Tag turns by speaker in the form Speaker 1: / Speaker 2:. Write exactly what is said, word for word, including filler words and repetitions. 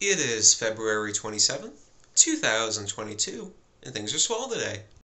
Speaker 1: It is February twenty-seventh, two thousand twenty-two, and things are swell today.